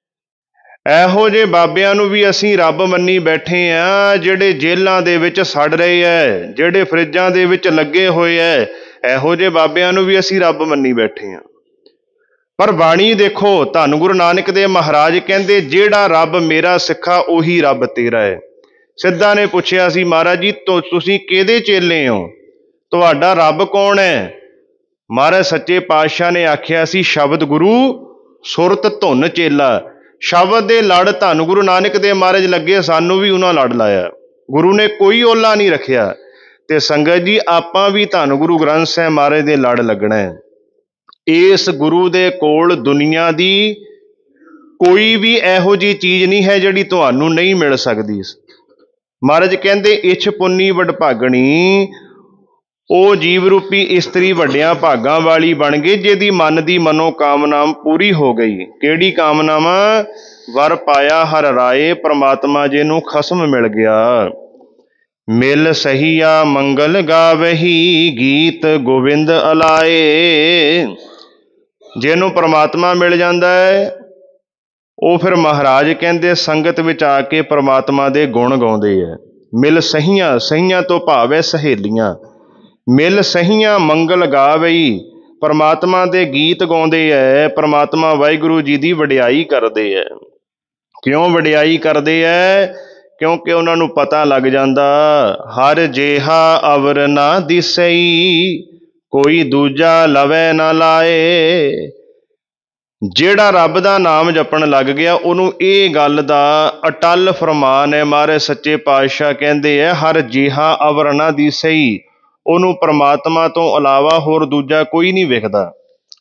ਇਹੋ ਜਿਹੇ ਬਾਬਿਆਂ ਨੂੰ ਵੀ ਅਸੀਂ ਰੱਬ ਮੰਨੀ ਬੈਠੇ ਹਾਂ ਜਿਹੜੇ ਜੇਲ੍ਹਾਂ ਦੇ ਵਿੱਚ ਸੜ ਰਹੇ ਹੈ, ਜਿਹੜੇ ਫਰਿੱਜਾਂ ਦੇ ਵਿੱਚ ਲੱਗੇ ਹੋਏ ਹੈ। ਇਹੋ ਜਿਹੇ ਬਾਬਿਆਂ ਨੂੰ ਵੀ ਅਸੀਂ ਰੱਬ ਮੰਨੀ ਬੈਠੇ ਹਾਂ। ਪਰ ਬਾਣੀ ਦੇਖੋ, ਧੰਨ ਗੁਰੂ ਨਾਨਕ ਦੇਵ ਮਹਾਰਾਜ ਕਹਿੰਦੇ ਜਿਹੜਾ ਰੱਬ ਮੇਰਾ ਸਿੱਖਾ ਉਹੀ ਰੱਬ ਤੇਰਾ ਹੈ। ਸਿੱਧਾ ਨੇ ਪੁੱਛਿਆ ਸੀ, ਮਹਾਰਾਜ ਜੀ ਤੁਸੀਂ ਕਿਹਦੇ ਚੇਲੇ ਹੋ? ਤੁਹਾਡਾ ਰੱਬ ਕੌਣ ਹੈ? ਮਹਾਰਾਜ ਸੱਚੇ ਪਾਤਸ਼ਾਹ ਨੇ ਆਖਿਆ ਸੀ, ਸ਼ਬਦ ਗੁਰੂ ਸੁਰਤ ਧੁਨ ਚੇਲਾ। ਸ਼ਬਦ ਦੇ ਲੜ ਧੰਨ ਗੁਰੂ ਨਾਨਕ ਦੇਵ ਮਹਾਰਾਜ ਲੱਗੇ, ਸਾਨੂੰ ਵੀ ਉਹਨਾਂ ਲੜ ਲਾਇਆ। ਗੁਰੂ ਨੇ ਕੋਈ ਓਲਾ ਨਹੀਂ ਰੱਖਿਆ। ਤੇ ਸੰਗਤ ਜੀ, ਆਪਾਂ ਵੀ ਧੰਨ ਗੁਰੂ ਗ੍ਰੰਥ ਸਾਹਿਬ ਮਹਾਰਾਜ ਦੇ ਲੜ ਲੱਗਣਾ ਹੈ। ਇਸ ਗੁਰੂ ਦੇ ਕੋਲ ਦੁਨੀਆ ਦੀ ਕੋਈ ਵੀ ਇਹੋ ਜਿਹੀ ਚੀਜ਼ ਨਹੀਂ ਹੈ ਜਿਹੜੀ ਤੁਹਾਨੂੰ ਨਹੀਂ ਮਿਲ ਸਕਦੀ। ਮਹਾਰਾਜ ਕਹਿੰਦੇ ਇਛ ਪੁੰਨੀ ਵਡ ਭਾਗਣੀ, ਉਹ ਜੀਵ ਰੂਪੀ ਇਸਤਰੀ ਵੱਡਿਆਂ ਭਾਗਾਂ ਵਾਲੀ ਬਣ ਗਈ ਜਿਹਦੀ ਮਨ ਦੀ ਮਨੋਕਾਮਨਾ ਪੂਰੀ ਹੋ ਗਈ। ਕਿਹੜੀ ਕਾਮਨਾਵਾਂ? ਵਰ ਪਾਇਆ ਹਰ ਰਾਏ, ਪਰਮਾਤਮਾ ਜੀ ਨੂੰ ਖਸਮ ਮਿਲ ਗਿਆ। ਮਿਲ ਸਹੀਆ ਮੰਗਲ ਗਾਵਹੀ ਗੀਤ ਗੋਬਿੰਦ ਅਲਾਏ। ਜਿਹਨੂੰ ਪ੍ਰਮਾਤਮਾ ਮਿਲ ਜਾਂਦਾ ਹੈ ਉਹ ਫਿਰ ਮਹਾਰਾਜ ਕਹਿੰਦੇ ਸੰਗਤ ਵਿੱਚ ਆ ਕੇ ਪ੍ਰਮਾਤਮਾ ਦੇ ਗੁਣ ਗਾਉਂਦੇ ਹੈ। ਮਿਲ ਸਹੀਆਂ, ਸਹੀਆਂ ਤੋਂ ਭਾਵ ਹੈ ਸਹੇਲੀਆਂ। ਮਿਲ ਸਹੀਆਂ ਮੰਗਲ ਗਾਵਈ, ਪ੍ਰਮਾਤਮਾ ਦੇ ਗੀਤ ਗਾਉਂਦੇ ਹੈ, ਪ੍ਰਮਾਤਮਾ ਵਾਹਿਗੁਰੂ ਜੀ ਦੀ ਵਡਿਆਈ ਕਰਦੇ ਹੈ। ਕਿਉਂ ਵਡਿਆਈ ਕਰਦੇ ਹੈ? ਕਿਉਂਕਿ ਉਹਨਾਂ ਨੂੰ ਪਤਾ ਲੱਗ ਜਾਂਦਾ ਹਰ ਜੇਹਾ ਅਵਰ ਨਾ ਦਿਸਈ, ਕੋਈ ਦੂਜਾ ਲਵੈ ਨਾ ਲਾਏ। ਜਿਹੜਾ ਰੱਬ ਦਾ ਨਾਮ ਜਪਣ ਲੱਗ ਗਿਆ ਉਹਨੂੰ ਇਹ ਗੱਲ ਦਾ ਅਟੱਲ ਫਰਮਾਨ ਹੈ। ਮਹਾਰਾਜ ਸੱਚੇ ਪਾਤਸ਼ਾਹ ਕਹਿੰਦੇ ਹੈ ਹਰ ਜੇਹਾ ਅਵਰ ਨਾ ਦਿਸਈ, ਉਹਨੂੰ ਪ੍ਰਮਾਤਮਾ ਤੋਂ ਇਲਾਵਾ ਹੋਰ ਦੂਜਾ ਕੋਈ ਨਹੀਂ ਵਿਖਦਾ।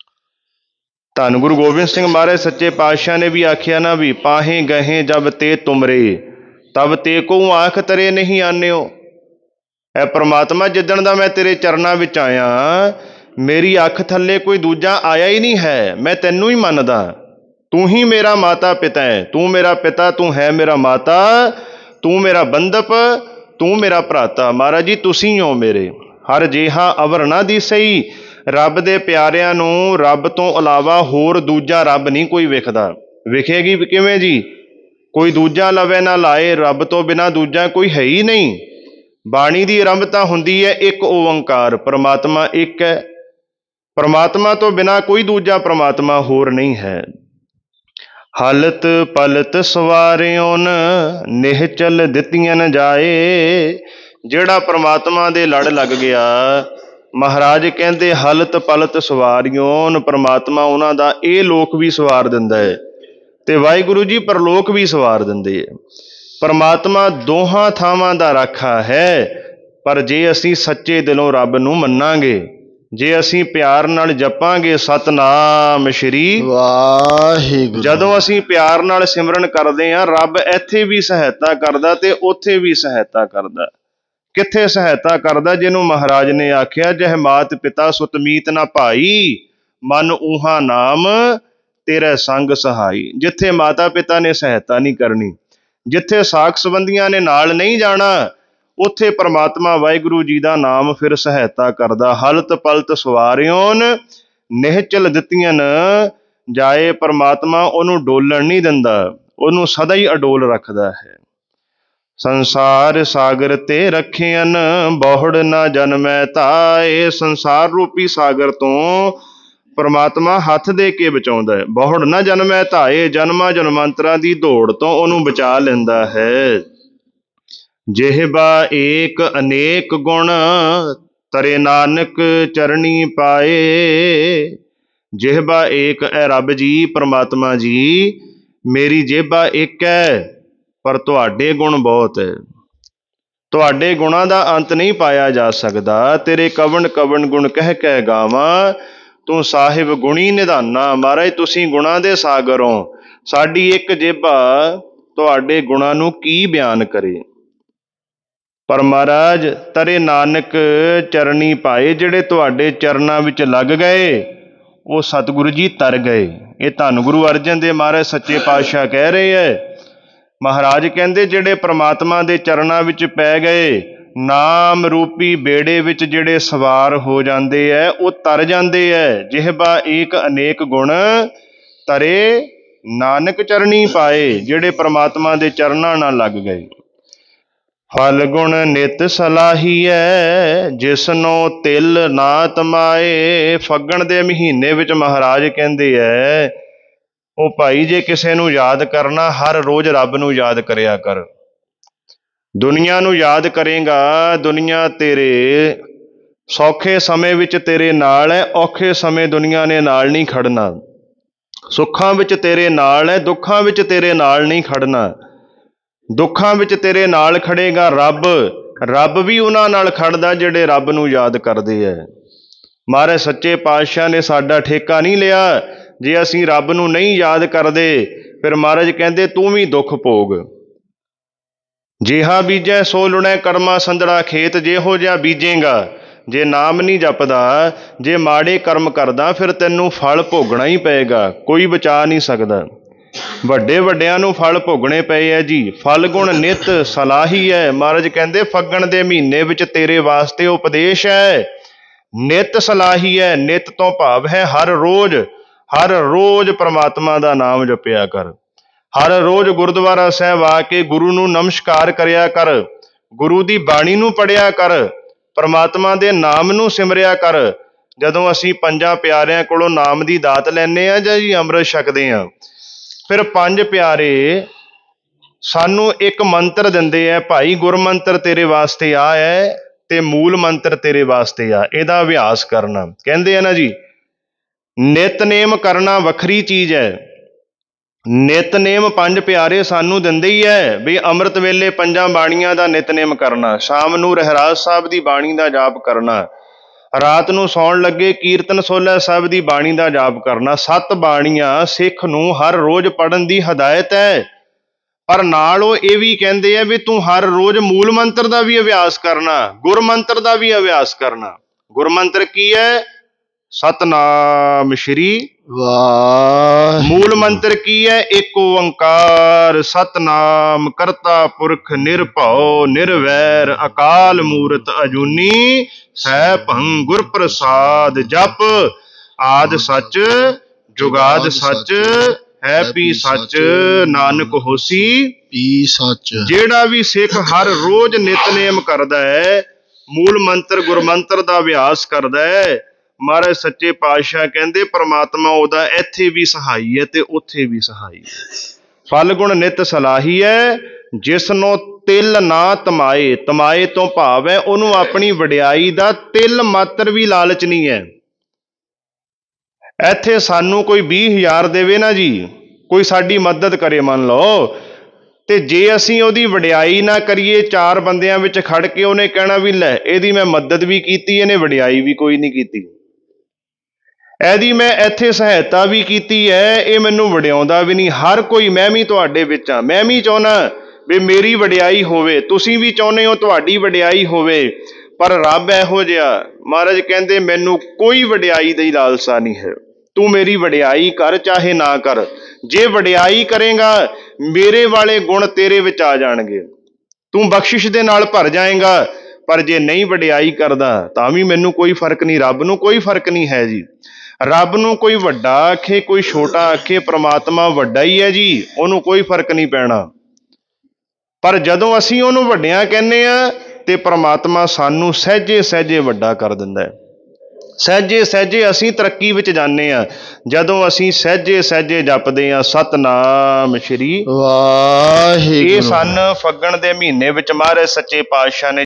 ਧੰਨ ਗੁਰੂ ਗੋਬਿੰਦ ਸਿੰਘ ਮਹਾਰਾਜ ਸੱਚੇ ਪਾਤਸ਼ਾਹ ਨੇ ਵੀ ਆਖਿਆ ਨਾ ਵੀ ਪਾਹੇ ਗਹੇ ਜਬ ਤੇ ਤੁਮਰੇ ਤਬ ਤੇ ਕੋ ਆਖ ਤਰੇ ਨਹੀਂ ਆਨਿਓ। ਐ ਪ੍ਰਮਾਤਮਾ ਜਿੱਦਣ ਦਾ ਮੈਂ ਤੇਰੇ ਚਰਨਾਂ ਵਿੱਚ ਆਇਆ ਮੇਰੀ ਅੱਖ ਥੱਲੇ ਕੋਈ ਦੂਜਾ ਆਇਆ ਹੀ ਨਹੀਂ ਹੈ। ਮੈਂ ਤੈਨੂੰ ਹੀ ਮੰਨਦਾ, ਤੂੰ ਹੀ ਮੇਰਾ ਮਾਤਾ ਪਿਤਾ ਹੈ। ਤੂੰ ਮੇਰਾ ਪਿਤਾ, ਤੂੰ ਹੈ ਮੇਰਾ ਮਾਤਾ, ਤੂੰ ਮੇਰਾ ਬੰਧਪ, ਤੂੰ ਮੇਰਾ ਭਰਾਤਾ। ਮਹਾਰਾਜ ਜੀ ਤੁਸੀਂ ਹੋ ਮੇਰੇ। ਹਰ ਜੇਹਾ ਅਵਰ ਨਾ ਦਿਸਈ, ਰੱਬ ਦੇ ਪਿਆਰਿਆਂ ਨੂੰ ਰੱਬ ਤੋਂ ਇਲਾਵਾ ਹੋਰ ਦੂਜਾ ਰੱਬ ਨਹੀਂ ਕੋਈ ਵਿਖਦਾ। ਵਿਖੇਗੀ ਕਿਵੇਂ ਜੀ? ਕੋਈ ਦੂਜਾ ਲਵੇ ਨਾ ਲਾਏ, ਰੱਬ ਤੋਂ ਬਿਨਾਂ ਦੂਜਾ ਕੋਈ ਹੈ ਹੀ ਨਹੀਂ। ਬਾਣੀ ਦੀ ਆਰੰਭਤਾ ਹੁੰਦੀ ਹੈ ਇੱਕ ਓੰਕਾਰ, ਪ੍ਰਮਾਤਮਾ ਇੱਕ ਹੈ। ਪ੍ਰਮਾਤਮਾ ਤੋਂ ਬਿਨਾਂ ਕੋਈ ਦੂਜਾ ਪ੍ਰਮਾਤਮਾ ਹੋਰ ਨਹੀਂ ਹੈ। ਹਲਤ ਪਲਤ ਸਵਾਰਿਓਨ ਨਿਹਚਲ ਦਿੱਤੀਆਂ ਨ ਜਾਏ। ਜਿਹੜਾ ਪ੍ਰਮਾਤਮਾ ਦੇ ਲੜ ਲੱਗ ਗਿਆ, ਮਹਾਰਾਜ ਕਹਿੰਦੇ ਹਲਤ ਪਲਤ ਸਵਾਰਿਓਨ, ਪ੍ਰਮਾਤਮਾ ਉਹਨਾਂ ਦਾ ਇਹ ਲੋਕ ਵੀ ਸਵਾਰ ਦਿੰਦਾ ਹੈ ਤੇ ਵਾਹਿਗੁਰੂ ਜੀ ਪਰਲੋਕ ਵੀ ਸਵਾਰ ਦਿੰਦੇ ਹੈ। ਪ੍ਰਮਾਤਮਾ ਦੋਹਾਂ ਥਾਵਾਂ ਦਾ ਰਾਖਾ ਹੈ। ਪਰ ਜੇ ਅਸੀਂ ਸੱਚੇ ਦਿਲੋਂ ਰੱਬ ਨੂੰ ਮੰਨਾਂਗੇ, ਜੇ ਅਸੀਂ ਪਿਆਰ ਨਾਲ ਜਪਾਂਗੇ ਸਤਨਾਮ ਸ਼੍ਰੀ ਵਾਹਿਗੁਰੂ, ਜਦੋਂ ਅਸੀਂ ਪਿਆਰ ਨਾਲ ਸਿਮਰਨ ਕਰਦੇ ਹਾਂ ਰੱਬ ਇੱਥੇ ਵੀ ਸਹਾਇਤਾ ਕਰਦਾ ਤੇ ਉੱਥੇ ਵੀ ਸਹਾਇਤਾ ਕਰਦਾ। ਕਿੱਥੇ ਸਹਾਇਤਾ ਕਰਦਾ? ਜਿਹਨੂੰ ਮਹਾਰਾਜ ਨੇ ਆਖਿਆ ਜਹ ਮਾਤ ਪਿਤਾ ਸੁਤ ਮੀਤ ਨਾ ਭਾਈ, ਮਨ ਊਹਾ ਨਾਮ ਤੇਰੇ ਸੰਗ ਸਹਾਈ। ਜਿੱਥੇ ਮਾਤਾ ਪਿਤਾ ਨੇ ਸਹਾਇਤਾ ਨਹੀਂ ਕਰਨੀ, ਜਿੱਥੇ ਸਾਕ ਸੰਬੰਧੀਆਂ ਨੇ ਨਾਲ ਨਹੀਂ ਜਾਣਾ, ਉੱਥੇ ਪ੍ਰਮਾਤਮਾ ਵਾਹਿਗੁਰੂ ਜੀ ਦਾ ਨਾਮ ਫਿਰ ਸਹਾਇਤਾ ਕਰਦਾ। ਹਲਤ ਪਲਤ ਸਵਾਰਿਓਨ ਨਿਹਚਲ ਦਿੱਤੀਆਂ ਨ ਜਾਏ। ਪ੍ਰਮਾਤਮਾ ਉਹਨੂੰ ਡੋਲਣ ਨਹੀਂ ਦਿੰਦਾ, ਉਹਨੂੰ ਸਦਾ ਹੀ ਅਡੋਲ ਰੱਖਦਾ ਹੈ। ਸੰਸਾਰ ਸਾਗਰ ਤੇ ਰੱਖਿਅਨ ਬਹੁੜ ਨਾ ਜਨਮੈ ਤਾਏ। ਸੰਸਾਰ ਰੂਪੀ ਸਾਗਰ ਤੋਂ ਪ੍ਰਮਾਤਮਾ ਹੱਥ ਦੇ ਕੇ ਬਚਾਉਂਦਾ ਹੈ। ਬਹੁੜ ਨਾ ਜਨਮੈ ਧਾਏ, ਜਨਮਾਂ ਜਨਮਾਂਤਰਾਂ ਦੀ ਦੌੜ ਤੋਂ ਉਹਨੂੰ ਬਚਾ ਲੈਂਦਾ ਹੈ। ਜਿਹਬਾ ਏਕ ਅਨੇਕ ਗੁਣ ਤਰੇ ਨਾਨਕ ਚਰਣੀ ਪਾਏ। ਜਿਹਬਾ ਏਕ ਹੈ ਰੱਬ ਜੀ, ਪ੍ਰਮਾਤਮਾ ਜੀ ਮੇਰੀ ਜੇਬਾ ਇੱਕ ਹੈ ਪਰ ਤੁਹਾਡੇ ਗੁਣ ਬਹੁਤ ਹੈ। ਤੁਹਾਡੇ ਗੁਣਾਂ ਦਾ ਅੰਤ ਨਹੀਂ ਪਾਇਆ ਜਾ ਸਕਦਾ। ਤੇਰੇ ਕਵਣ ਕਵਣ ਗੁਣ ਕਹਿ ਕਹਿ ਗਾਵਾਂ, ਤੂੰ ਸਾਹਿਬ ਗੁਣੀ ਨਿਧਾਨਾ। ਮਹਾਰਾਜ ਤੁਸੀਂ ਗੁਣਾਂ ਦੇ ਸਾਗਰ ਹੋ, ਸਾਡੀ ਇੱਕ ਜੇਬਾ ਤੁਹਾਡੇ ਗੁਣਾਂ ਨੂੰ ਕੀ ਬਿਆਨ ਕਰੇ। ਪਰ ਮਹਾਰਾਜ ਤਰੇ ਨਾਨਕ ਚਰਣੀ ਪਾਏ, ਜਿਹੜੇ ਤੁਹਾਡੇ ਚਰਨਾਂ ਵਿੱਚ ਲੱਗ ਗਏ ਉਹ ਸਤਿਗੁਰੂ ਜੀ ਤਰ ਗਏ। ਇਹ ਧੰਨ ਗੁਰੂ ਅਰਜਨ ਦੇਵ ਮਹਾਰਾਜ ਸੱਚੇ ਪਾਤਸ਼ਾਹ ਕਹਿ ਰਹੇ ਹੈ। ਮਹਾਰਾਜ ਕਹਿੰਦੇ ਜਿਹੜੇ ਪ੍ਰਮਾਤਮਾ ਦੇ ਚਰਨਾਂ ਵਿੱਚ ਪੈ ਗਏ, ਨਾਮ ਰੂਪੀ ਬੇੜੇ ਵਿੱਚ ਜਿਹੜੇ ਸਵਾਰ ਹੋ ਜਾਂਦੇ ਹੈ ਉਹ ਤਰ ਜਾਂਦੇ ਹੈ। ਜਿਹਬਾ ਏਕ ਅਨੇਕ ਗੁਣ ਤਰੇ ਨਾਨਕ ਚਰਣੀ ਪਾਏ, ਜਿਹੜੇ ਪ੍ਰਮਾਤਮਾ ਦੇ ਚਰਨਾਂ ਨਾਲ ਲੱਗ ਗਏ। ਫਲ ਗੁਣ ਨਿਤ ਸਲਾਹੀਐ, ਜਿਸਨੋ ਤਿਲ ਨਾ ਤਮਾਏ। ਫੱਗਣ ਦੇ ਮਹੀਨੇ ਵਿੱਚ ਮਹਾਰਾਜ ਕਹਿੰਦੇ ਹੈ ਉਹ ਭਾਈ ਜੇ ਕਿਸੇ ਨੂੰ ਯਾਦ ਕਰਨਾ, ਹਰ ਰੋਜ਼ ਰੱਬ ਨੂੰ ਯਾਦ ਕਰਿਆ ਕਰ। ਦੁਨੀਆ ਨੂੰ ਯਾਦ ਕਰੇਗਾ, ਦੁਨੀਆ ਤੇਰੇ ਸੌਖੇ ਸਮੇਂ ਵਿੱਚ ਤੇਰੇ ਨਾਲ ਹੈ, ਔਖੇ ਸਮੇਂ ਦੁਨੀਆ ਨੇ ਨਾਲ ਨਹੀਂ ਖੜਨਾ। ਸੁੱਖਾਂ ਵਿੱਚ ਤੇਰੇ ਨਾਲ ਹੈ, ਦੁੱਖਾਂ ਵਿੱਚ ਤੇਰੇ ਨਾਲ ਨਹੀਂ ਖੜਨਾ। ਦੁੱਖਾਂ ਵਿੱਚ ਤੇਰੇ ਨਾਲ ਖੜੇਗਾ ਰੱਬ, ਰੱਬ ਵੀ ਉਹਨਾਂ ਨਾਲ ਖੜਦਾ ਜਿਹੜੇ ਰੱਬ ਨੂੰ ਯਾਦ ਕਰਦੇ ਹੈ। ਮਹਾਰਾਜ ਸੱਚੇ ਪਾਤਸ਼ਾਹ ਨੇ ਸਾਡਾ ਠੇਕਾ ਨਹੀਂ ਲਿਆ। ਜੇ ਅਸੀਂ ਰੱਬ ਨੂੰ ਨਹੀਂ ਯਾਦ ਕਰਦੇ ਫਿਰ ਮਹਾਰਾਜ ਕਹਿੰਦੇ ਤੂੰ ਵੀ ਦੁੱਖ ਭੋਗ। ਜਿਹਾ ਬੀਜੈ ਸੋ ਲੁਣੈ ਕਰਮਾ ਸੰਧੜਾ ਖੇਤ, ਜਿਹੋ ਜਿਹਾ ਬੀਜੇਗਾ। ਜੇ ਨਾਮ ਨਹੀਂ ਜਪਦਾ, ਜੇ ਮਾੜੇ ਕਰਮ ਕਰਦਾ ਫਿਰ ਤੈਨੂੰ ਫਲ ਭੋਗਣਾ ਹੀ ਪਏਗਾ, ਕੋਈ ਬਚਾ ਨਹੀਂ ਸਕਦਾ। ਵੱਡੇ ਵੱਡਿਆਂ ਨੂੰ ਫਲ ਭੋਗਣੇ ਪਏ ਹੈ ਜੀ। ਫਲ ਗੁਣ ਨਿਤ ਸਲਾਹੀ ਹੈ। ਮਹਾਰਾਜ ਕਹਿੰਦੇ ਫੱਗਣ ਦੇ ਮਹੀਨੇ ਵਿੱਚ ਤੇਰੇ ਵਾਸਤੇ ਉਪਦੇਸ਼ ਹੈ, ਨਿਤ ਸਲਾਹੀ ਹੈ। ਨਿਤ ਤੋਂ ਭਾਵ ਹੈ ਹਰ ਰੋਜ਼ ਪ੍ਰਮਾਤਮਾ ਦਾ ਨਾਮ ਜਪਿਆ ਕਰ। ਹਰ ਰੋਜ਼ ਗੁਰਦੁਆਰਾ ਸਾਹਿਬ ਆ ਕੇ ਗੁਰੂ ਨੂੰ ਨਮਸਕਾਰ ਕਰਿਆ ਕਰ, ਗੁਰੂ ਦੀ ਬਾਣੀ ਨੂੰ ਪੜ੍ਹਿਆ ਕਰ, ਪ੍ਰਮਾਤਮਾ ਦੇ ਨਾਮ ਨੂੰ ਸਿਮਰਿਆ ਕਰ। ਜਦੋਂ ਅਸੀਂ ਪੰਜਾਂ ਪਿਆਰਿਆਂ ਕੋਲੋਂ ਨਾਮ ਦੀ ਦਾਤ ਲੈਂਦੇ ਹਾਂ ਜਾਂ ਜੀ ਅੰਮ੍ਰਿਤ ਛਕਦੇ ਹਾਂ, ਫਿਰ ਪੰਜ ਪਿਆਰੇ ਸਾਨੂੰ ਇੱਕ ਮੰਤਰ ਦਿੰਦੇ ਆ, ਭਾਈ ਗੁਰਮੰਤਰ ਤੇਰੇ ਵਾਸਤੇ ਆ ਹੈ ਤੇ ਮੂਲ ਮੰਤਰ ਤੇਰੇ ਵਾਸਤੇ ਆ, ਇਹਦਾ ਅਭਿਆਸ ਕਰਨਾ। ਕਹਿੰਦੇ ਆ ਨਾ ਜੀ, ਨਿਤਨੇਮ ਕਰਨਾ ਵੱਖਰੀ ਚੀਜ਼ ਹੈ। ਨਿਤਨੇਮ ਪੰਜ ਪਿਆਰੇ ਸਾਨੂੰ ਦਿੰਦੇ ਹੀ ਹੈ ਵੀ ਅੰਮ੍ਰਿਤ ਵੇਲੇ ਪੰਜਾਂ ਬਾਣੀਆਂ ਦਾ ਨਿਤਨੇਮ ਕਰਨਾ, ਸ਼ਾਮ ਨੂੰ ਰਹਿਰਾਸ ਸਾਹਿਬ ਦੀ ਬਾਣੀ ਦਾ ਜਾਪ ਕਰਨਾ, ਰਾਤ ਨੂੰ ਸੌਣ ਲੱਗੇ ਕੀਰਤਨ ਸੋਹਲਾ ਸਾਹਿਬ ਦੀ ਬਾਣੀ ਦਾ ਜਾਪ ਕਰਨਾ। 7 ਬਾਣੀਆਂ ਸਿੱਖ ਨੂੰ ਹਰ ਰੋਜ਼ ਪੜ੍ਹਨ ਦੀ ਹਦਾਇਤ ਹੈ। ਪਰ ਨਾਲ ਉਹ ਇਹ ਵੀ ਕਹਿੰਦੇ ਆ ਵੀ ਤੂੰ ਹਰ ਰੋਜ਼ ਮੂਲ ਮੰਤਰ ਦਾ ਵੀ ਅਭਿਆਸ ਕਰਨਾ, ਗੁਰਮੰਤਰ ਦਾ ਵੀ ਅਭਿਆਸ ਕਰਨਾ। ਗੁਰਮੰਤਰ ਕੀ ਹੈ? ਸਤਨਾਮ ਸ਼੍ਰੀ ਵਾਹਿਗੁਰੂ। ਮੂਲ ਮੰਤਰ ਕੀ ਹੈ? ਏਕ ਓੰਕਾਰ ਸਤਨਾਮ ਕਰਤਾ ਪੁਰਖ ਨਿਰਭਉ ਨਿਰਵੈਰ ਅਕਾਲ ਮੂਰਤ ਅਜੂਨੀ ਸੈਭੰ ਗੁਰ ਪ੍ਰਸਾਦ। ਜਪ ਆਦਿ ਸੱਚ ਜੁਗਾਦ ਸੱਚ ਹੈ ਪੀ ਸੱਚ, ਨਾਨਕ ਹੋਸੀ ਪੀ ਸੱਚ। ਜਿਹੜਾ ਵੀ ਸਿੱਖ ਹਰ ਰੋਜ਼ ਨਿਤਨੇਮ ਕਰਦਾ ਹੈ, ਮੂਲ ਮੰਤਰ ਗੁਰਮੰਤਰ ਦਾ ਅਭਿਆਸ ਕਰਦਾ ਹੈ, ਮਹਾਰਾਜ ਸੱਚੇ ਪਾਤਸ਼ਾਹ ਕਹਿੰਦੇ ਪ੍ਰਮਾਤਮਾ ਉਹਦਾ ਇੱਥੇ ਵੀ ਸਹਾਈ ਹੈ ਤੇ ਉੱਥੇ ਵੀ ਸਹਾਈ ਹੈ। ਫਲ ਗੁਣ ਨਿਤ ਸਲਾਹੀ ਹੈ, ਜਿਸਨੂੰ ਤਿਲ ਨਾ ਤਮਾਏ। ਤਮਾਏ ਤੋਂ ਭਾਵ ਹੈ ਉਹਨੂੰ ਆਪਣੀ ਵਡਿਆਈ ਦਾ ਤਿਲ ਮਾਤਰ ਵੀ ਲਾਲਚ ਨਹੀਂ ਹੈ। ਇੱਥੇ ਸਾਨੂੰ ਕੋਈ 20,000 ਦੇਵੇ ਨਾ ਜੀ, ਕੋਈ ਸਾਡੀ ਮਦਦ ਕਰੇ ਮੰਨ ਲਓ, ਤੇ ਜੇ ਅਸੀਂ ਉਹਦੀ ਵਡਿਆਈ ਨਾ ਕਰੀਏ, 4 ਬੰਦਿਆਂ ਵਿੱਚ ਖੜ ਕੇ ਉਹਨੇ ਕਹਿਣਾ ਵੀ ਲੈ ਇਹਦੀ ਮੈਂ ਮਦਦ ਵੀ ਕੀਤੀ, ਇਹਨੇ ਵਡਿਆਈ ਵੀ ਕੋਈ ਨਹੀਂ ਕੀਤੀ, ਇਹਦੀ ਮੈਂ ਇੱਥੇ ਸਹਾਇਤਾ ਵੀ ਕੀਤੀ ਹੈ, ਇਹ ਮੈਨੂੰ ਵਡਿਆਉਂਦਾ ਵੀ ਨਹੀਂ। ਹਰ ਕੋਈ, ਮੈਂ ਵੀ ਤੁਹਾਡੇ ਵਿੱਚ ਹਾਂ, ਮੈਂ ਵੀ ਚਾਹੁੰਦਾ ਵੀ ਮੇਰੀ ਵਡਿਆਈ ਹੋਵੇ, ਤੁਸੀਂ ਵੀ ਚਾਹੁੰਦੇ ਹੋ ਤੁਹਾਡੀ ਵਡਿਆਈ ਹੋਵੇ, ਪਰ ਰੱਬ ਇਹੋ ਜਿਹਾ, ਮਹਾਰਾਜ ਕਹਿੰਦੇ ਮੈਨੂੰ ਕੋਈ ਵਡਿਆਈ ਦੀ ਲਾਲਸਾ ਨਹੀਂ ਹੈ। ਤੂੰ ਮੇਰੀ ਵਡਿਆਈ ਕਰ ਚਾਹੇ ਨਾ ਕਰ, ਜੇ ਵਡਿਆਈ ਕਰੇਗਾ ਮੇਰੇ ਵਾਲੇ ਗੁਣ ਤੇਰੇ ਵਿੱਚ ਆ ਜਾਣਗੇ, ਤੂੰ ਬਖਸ਼ਿਸ਼ ਦੇ ਨਾਲ ਭਰ ਜਾਏਗਾ। ਪਰ ਜੇ ਨਹੀਂ ਵਡਿਆਈ ਕਰਦਾ ਤਾਂ ਵੀ ਮੈਨੂੰ ਕੋਈ ਫਰਕ ਨਹੀਂ, ਰੱਬ ਨੂੰ ਕੋਈ ਫਰਕ ਨਹੀਂ ਹੈ ਜੀ। ਰੱਬ ਨੂੰ ਕੋਈ ਵੱਡਾ ਆਖੇ ਕੋਈ ਛੋਟਾ ਆਖੇ, ਪ੍ਰਮਾਤਮਾ ਵੱਡਾ ਹੀ ਹੈ ਜੀ, ਉਹਨੂੰ ਕੋਈ ਫਰਕ ਨਹੀਂ ਪੈਣਾ। ਪਰ ਜਦੋਂ ਅਸੀਂ ਉਹਨੂੰ ਵੱਡਿਆਂ ਕਹਿੰਦੇ ਆ ਤੇ ਪ੍ਰਮਾਤਮਾ ਸਾਨੂੰ ਸਹਿਜੇ ਸਹਿਜੇ ਵੱਡਾ ਕਰ ਦਿੰਦਾ ਹੈ। ਸਹਿਜੇ ਸਹਿਜੇ ਅਸੀਂ ਤਰੱਕੀ ਵਿੱਚ ਜਾਂਦੇ ਹਾਂ ਜਦੋਂ ਅਸੀਂ ਸਹਿਜੇ ਸਹਿਜੇ ਜਪਦੇ ਹਾਂ ਸਤਨਾਮ ਸ਼੍ਰੀ ਵਾਹਿਗੁਰੂ। ਇਹ ਸਨ ਫੱਗਣ ਦੇ ਮਹੀਨੇ ਵਿੱਚ ਮਹਾਰਾਜ ਸੱਚੇ ਪਾਤਸ਼ਾਹ ਨੇ